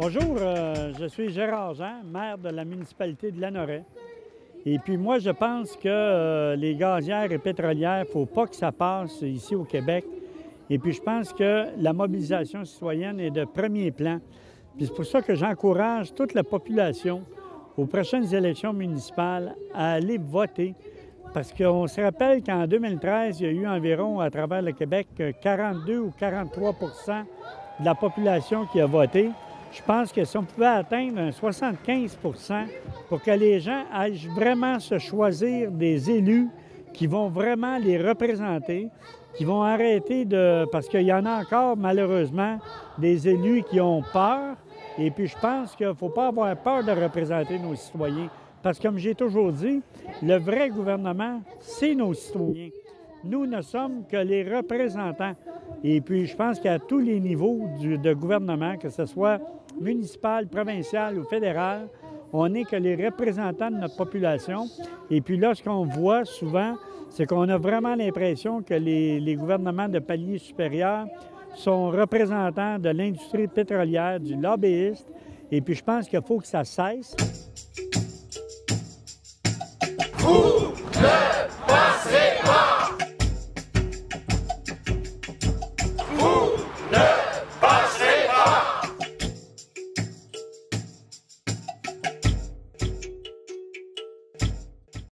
Bonjour, je suis Gérard Jean, maire de la municipalité de Lanoraie. Et puis moi, je pense que les gazières et pétrolières, il ne faut pas que ça passe ici au Québec. Et puis je pense que la mobilisation citoyenne est de premier plan. Puis c'est pour ça que j'encourage toute la population aux prochaines élections municipales à aller voter. Parce qu'on se rappelle qu'en 2013, il y a eu environ, à travers le Québec, 42 ou 43 de la population qui a voté. Je pense que si on pouvait atteindre un 75 pour que les gens aillent vraiment se choisir des élus qui vont vraiment les représenter, qui vont arrêter de... Parce qu'il y en a encore, malheureusement, des élus qui ont peur. Et puis, je pense qu'il ne faut pas avoir peur de représenter nos citoyens. Parce que, comme j'ai toujours dit, le vrai gouvernement, c'est nos citoyens. Nous ne sommes que les représentants. Et puis, je pense qu'à tous les niveaux de gouvernement, que ce soit municipal, provincial ou fédéral, on n'est que les représentants de notre population. Et puis là, ce qu'on voit souvent, c'est qu'on a vraiment l'impression que les gouvernements de palier supérieur sont représentants de l'industrie pétrolière, du lobbyiste. Et puis, je pense qu'il faut que ça cesse.